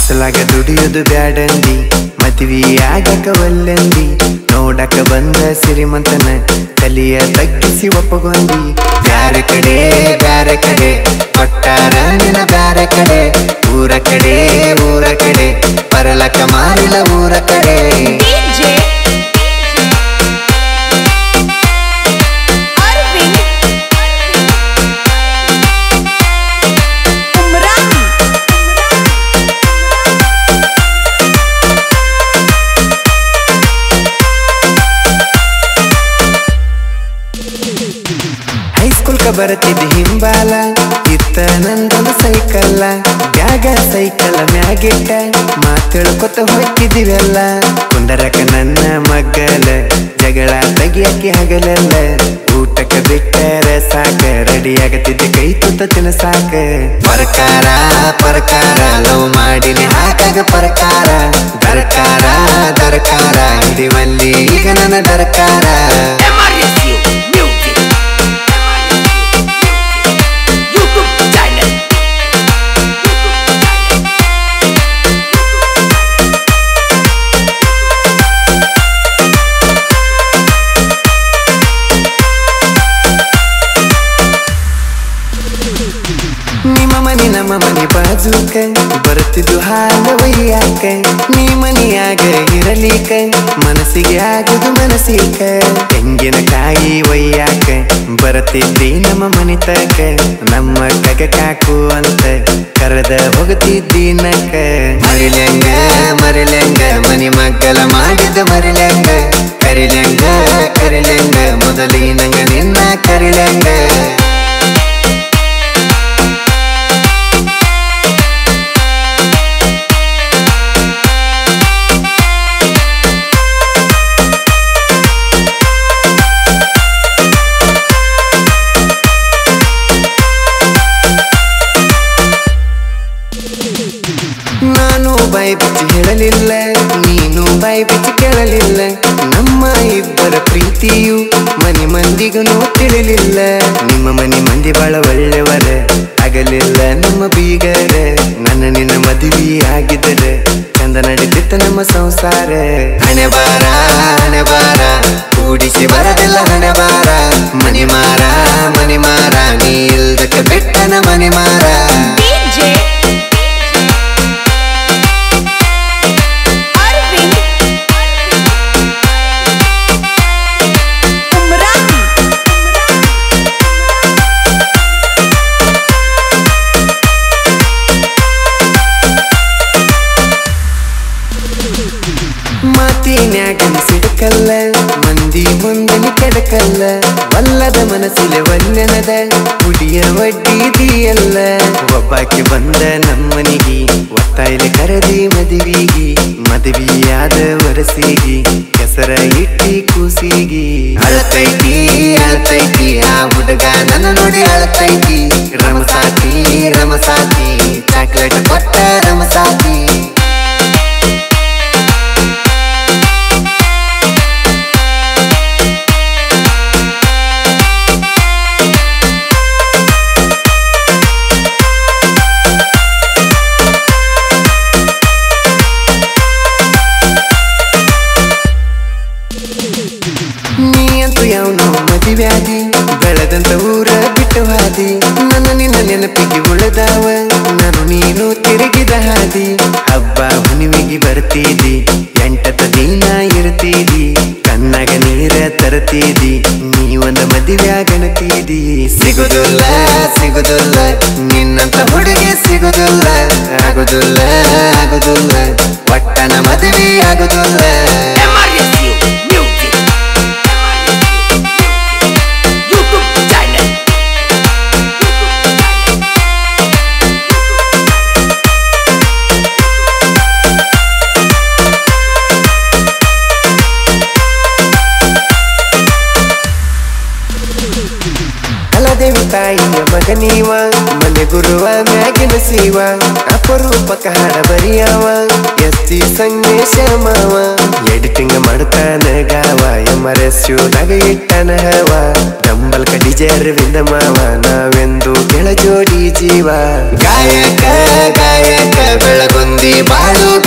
ಬಿಸಲಾಗ ದುಡಿಯುದು ಬ್ಯಾಡಂದಿ ಮದ್ವಿ ಆಗಕ ವಲ್ಲಂದಿ ನೋಡಕ ಬಂದ ಸಿರಿಮಂತನ ತಲಿಯ ತಗ್ಗಿಸಿ ಒಪ್ಪಗೊಂದಿ ಬ್ಯಾರೆ ಕಡೆ ಕೊಟ್ಟಾರ ನಿನ ಬ್ಯಾರೆ ಕಡೆ ಊರ ಕಡೆ ಪರಲಕ ಮಾರಿಲ ಊರ ಕಡೆ ಬರತಿದ್ದ ಹಿಂಬಾಲ ಇತ್ತ ನಂದೊಂದು ಸೈಕಲ್ಲ ಬ್ಯಾಗ ಸೈಕಲ್ ಮ್ಯಾಗಿಟ್ಟ ಮಾತಾಡ್ಕೊತ ಹೋಗ್ತಿದ್ದೀವೆಲ್ಲ ಕುಂಡರಕ ನನ್ನ ಮಗ್ಗಲ ಜಗಳ ತೆಗಿಯಕ್ಕೆ ಹಗಲಲ್ಲ ಊಟಕ್ಕೆ ಬಿಟ್ಟರ ಸಾಕ ರೆಡಿ ಆಗತ್ತಿದ್ದೆ ಕೈ ತುತ್ತ ತಿನ್ನಸಾಕ ಪರಕಾರ ಲವ್ ಮಾಡಿನಿ ಹಾಕಾಗ ಪರಕಾರ ದರಕಾರ ಹಿಡಿವಲ್ಲಿ ಈಗ ನನ್ನ ದರಕಾರ MRSU ನಮ್ಮ ಮನೆ ಬಾಜೂಕ ಬರ್ತಿದ್ದು ಹಾಲು ಒಯ್ಯಾಕ ನೀ ಮನಿಯಾಗ ಇರಲಿಕ ಮನಸ್ಸಿಗೆ ಆಗುದು ಮನಸ್ಸಿಕ ತೆಂಗಿನಕಾಯಿ ಒಯ್ಯಾಕ ಬರತಿದ್ದಿ ನಮ್ಮ ಮನೆ ತಕ ನಮ್ಮ ಕಗ ಕಾಕು ಅಂತ ಕರೆದ ಹೋಗುತ್ತಿದ್ದಿ ನಕ ಮರಿಲೆಂಗ ಮನಿ ಮಗ್ಗಲ ಮಾಡಿದ ಮರಿಲೆಂಗ ಕರಿಲೆಂಗ ಮೊದಲಿನಂಗ ನಿನ್ನ ಕರಿಲೆಂಗ ಬಾಯಿ ಬಿಚ್ಚಿ ಹೇಳಲಿಲ್ಲ ನೀನು ಬಾಯಿ ಬಿಚ್ಚಿ ಕೇಳಲಿಲ್ಲ ನಮ್ಮ ಇಬ್ಬರ ಪ್ರೀತಿಯು ಮನೆ ಮಂದಿಗೂ ತಿಳಿಲಿಲ್ಲ ನಿಮ್ಮ ಮನೆ ಮಂದಿ ಬಾಳ ಒಳ್ಳೆಯವರ ಆಗಲಿಲ್ಲ ನಮ್ಮ ಬೀಗರ ನನ್ನ ನಿನ್ನ ಮದುವೆ ಆಗಿದ್ದರೆ ಚಂದ ನಡೀತಿತ್ತ ನಮ್ಮ ಸಂಸಾರ ಹಣೆ ಬಾರ ಕೂಡಿಸಿ ಬರದಿಲ್ಲ ಹಣೆ ಬಾರ ಮನಿ ಮಾರ ನೀ ಇಲ್ದಕ್ಕೆ ಬೆಟ್ಟನ ಮನಿ ಮಾರ ಸಿಡಕಲ್ಲ ಮಂದಿ ಮುಂದನಿ ಕೆಡಕಲ್ಲ ವಲ್ಲದ ಮನಸ್ಸಿಲೆ ವಲ್ಯನದ ಕುಡಿಯ ವಡ್ಡಿದಿಯಲ್ಲ ಒಬ್ಬಾಕಿ ಬಂದ ನಮ್ಮನಿಗಿ ಒತ್ತಾಯಿಲೆ ಕರದಿ ಮದುವಿಯಾದ ವರಸಿಗಿ ಕೆಸರ ಇಟ್ಟಿ ಕೂಸಿಗಿ ಅಳತೈತಿ ಆ ಹುಡುಗ ನನ್ನ ನೋಡಿ ಅಳತೈತಿ ರಮಸಾತಿ ಚಾಕ್ಲೇಟ್ ಕೊಟ್ಟ ರಮಸಾತಿ ಮದುವ್ಯಾದಿ ಬೆಳೆದಂತ ಊರ ಬಿಟ್ಟು ಹಾದಿ ನನ್ನ ನಿನ್ನ ನೆನಪಿಗೆ ಉಳಿದಾವ ನಾನು ನೀನು ತಿರುಗಿದ ಹಾದಿ ಹಬ್ಬ ಹುಣ್ಣಿಮೆಗೆ ಬರ್ತಿದ್ದಿ ಎಂಟತ್ತ ದಿನ ಇರ್ತಿದ್ದಿ ಕಣ್ಣಾಗ ನೀರ ತರ್ತಿದ್ದಿ ನೀ ಒಂದು ಮದುವ್ಯಾಗಣತಿದ್ದಿ ಸಿಗುದಿಲ್ಲ ನಿನ್ನಂತ ಹುಡುಗಿ ಸಿಗುದಿಲ್ಲ ಆಗುದಿಲ್ಲ ಒಟ್ಟನ ಮದುವೆ ಆಗುದಿಲ್ಲ ದೇವಿ ತಾಯಿಯ ಮಗನೀವ ಮನೆ ಗುರುವ ಮ್ಯಾಗಿನ ಸೀವ ಅಪರೂಪಕ ಹಾಡ ಬರಿಯವ ಎಸ್ತಿ ಸಂಗಮೇಶ ಮಾವ ಎಡಿಟಿಂಗ್ ಮಾಡ್ತಾನ ಗಾವ MRSU ದಾಗ ಇಟ್ಟನ ಹವ ಡಂಬಲ್ ಕಡಿಜೆ ಅರವಿಂದ ಮಾವ ನಾವೆಂದು ಕೆಳ ಜೋಡಿ ಜೀವ ಗಾಯಕ ಬೆಳಗುಂದಿ ಬಾ ಬಾಳು